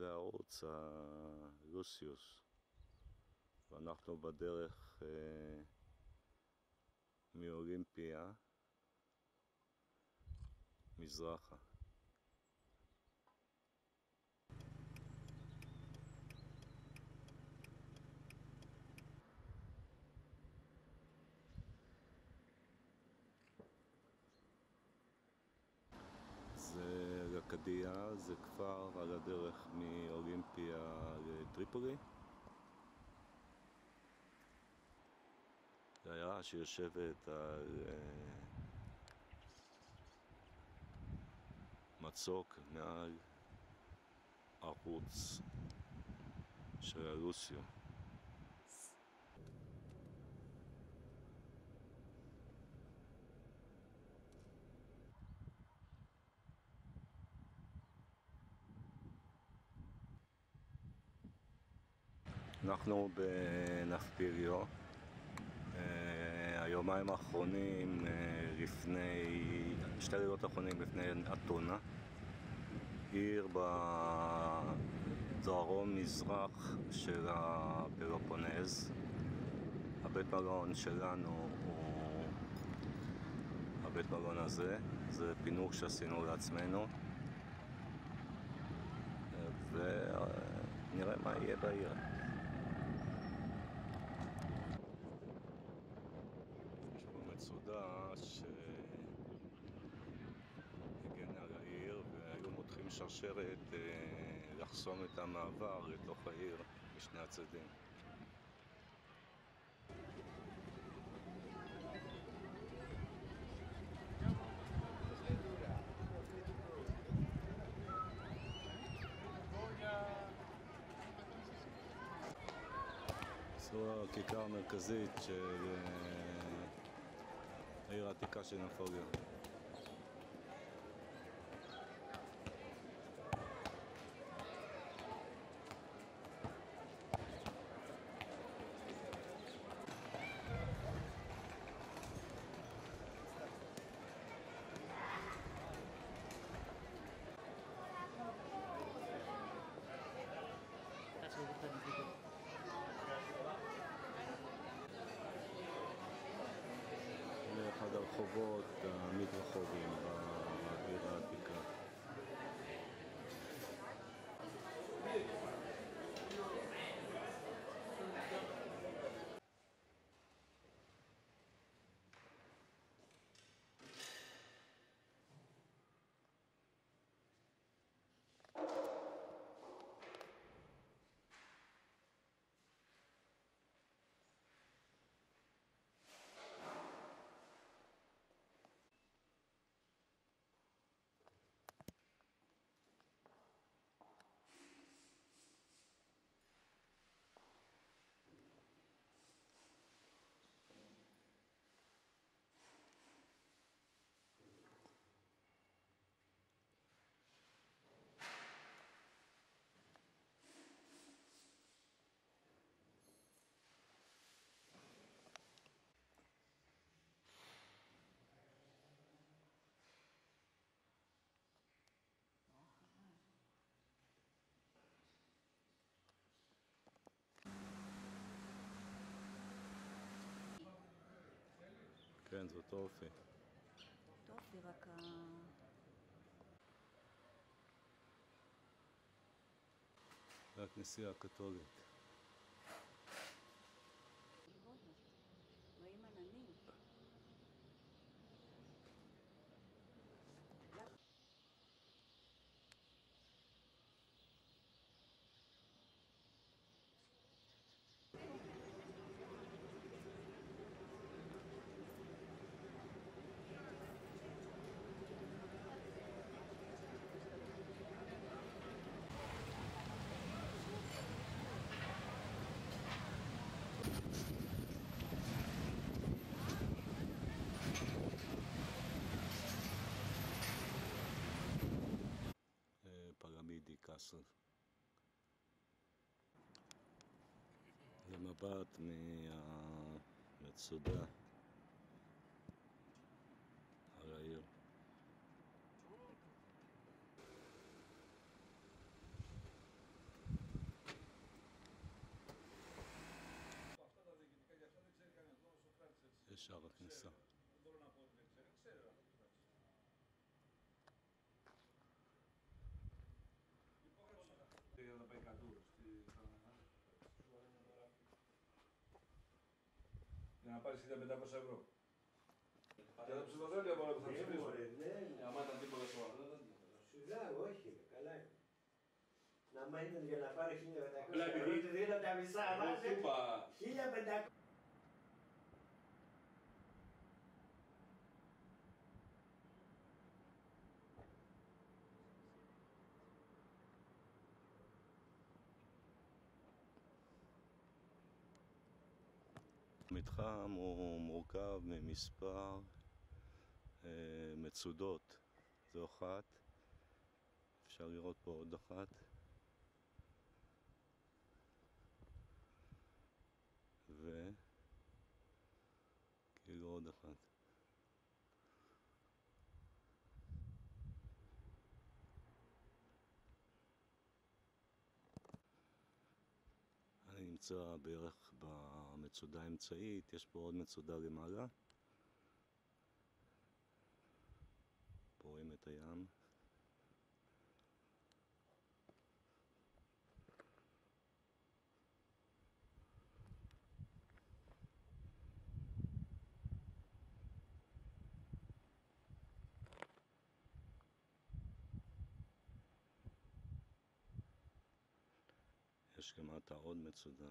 והערוץ הלוסיוס, ואנחנו בדרך מאולימפיה מזרחה. זה רקדיה, זה כפר על הדרך מאולימפיה לטריפולי. זה עיירה שיושבת על מצוק מעל ערוץ של הלוסיו. אנחנו בנפפיליו, היומיים האחרונים לפני, שתי לילות האחרונים לפני אתונה, עיר בדרום מזרח של הפלופונז. הבית מלון שלנו הוא הבית מלון הזה, זה פינוק שעשינו לעצמנו, ונראה מה יהיה בעיר. יש פה מצודה שהגנה על העיר, והיו מותחים שרשרת לחסום את המעבר לתוך העיר משני הצדדים. זו הכיכר המרכזית של העיר העתיקה של נפוליאון. זה אחד הרחובות המתרחובים בעיר העתיקה. כן, זאת אופי. אופי, רק רק נשיאה קתולית. רואים עננים. פרמידי קאסל. זה מבט מהמצודה על העיר. בשער הכניסה. Για να πάρεις 1.500 ευρώ. Και το ψηφοδέλτιο μόνο που θα ψηφίσω. Άμα ήταν τίποτα σοβαρό, δεν ήταν. Σουδάω, όχι, καλά είναι. Να μ' ήταν για να πάρει 1.500 ευρώ, του δίνω τα μισά, βάζε 1.500. המתחם הוא מורכב ממספר מצודות. זו אחת, אפשר לראות פה עוד אחת, וכאילו עוד אחת. אני נמצא בערך במצודה האמצעית, יש פה עוד מצודה למעלה. פה רואים את הים. יש למטה עוד מצודה.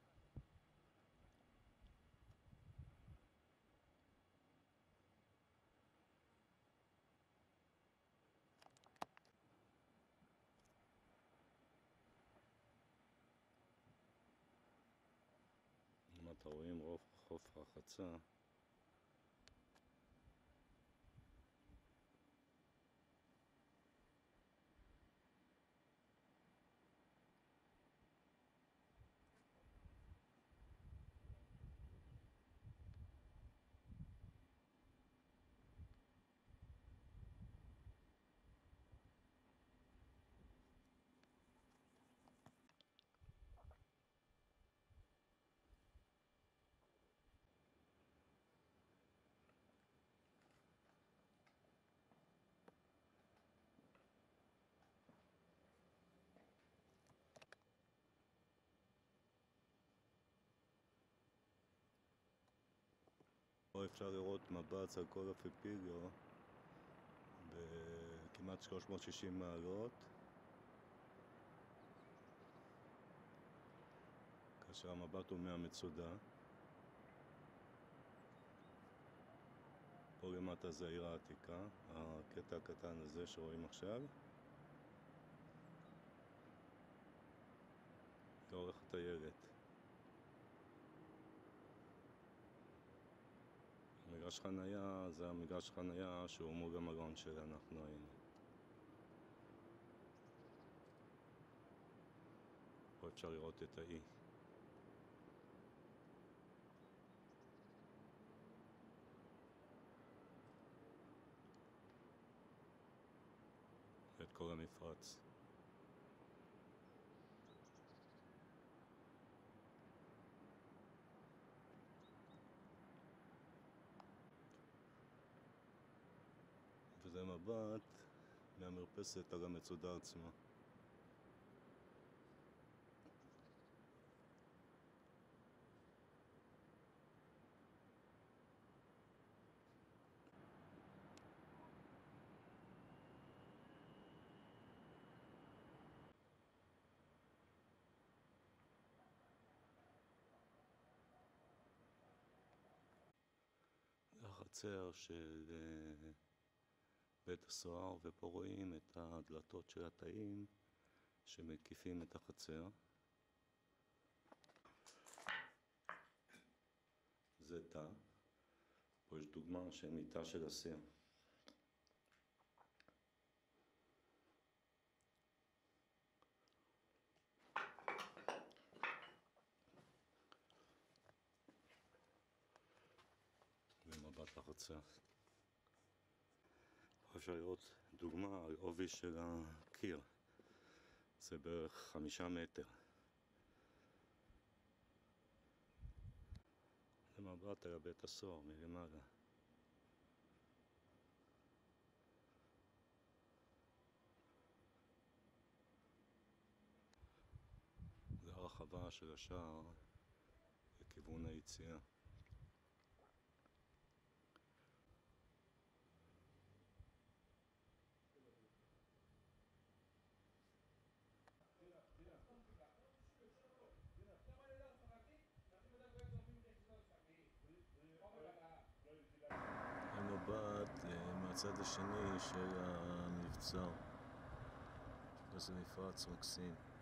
למטה רואים חוף רחצה. פה אפשר לראות מבט על כל הפפיליו בכמעט 360 מעלות, כאשר המבט הוא מהמצודה. פה למטה זה העיר העתיקה, הקטע הקטן הזה שרואים עכשיו. לאורך הטיילת. מגרש חנייה זה המגרש חנייה שהוא מול המלון שאנחנו היינו. פה אפשר לראות את האי. ואת כל המפרץ. וזה מבט מהמרפסת על המצודה עצמה. זה החצר של בית הסוהר, ופה רואים את הדלתות של התאים שמקיפים את החצר. זה תא. פה יש דוגמה של מיטה של אסיר. ומבט לחצר. אפשר לראות דוגמה על עובי של הקיר. זה בערך 5 מטר. זה מבט מבט על הבית הסוהר מלמעלה. זה הרחבה של השער לכיוון היציאה. המבט מהצד השני של המבצר. זה מפרץ מקסים.